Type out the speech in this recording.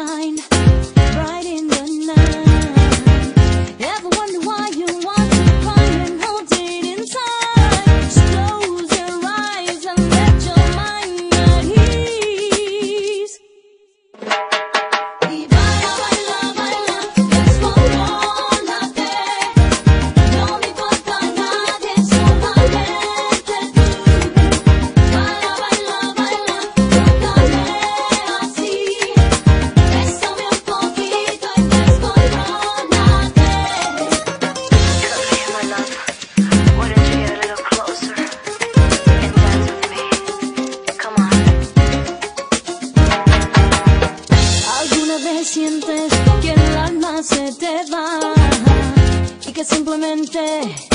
shine bright in the night. Ever wonder why you want to cry and hold it inside? Just close your eyes and let your mind at ease. Y baila, baila, baila, es volándote. No me importa nadie, solamente tú. Baila, baila, baila, tócame así. Bésame un poquito y desmorónate. Come here, my love. Why don't you get a little closer and dance with me? Come on. ¿Alguna vez sientes que el alma se te va y que simplemente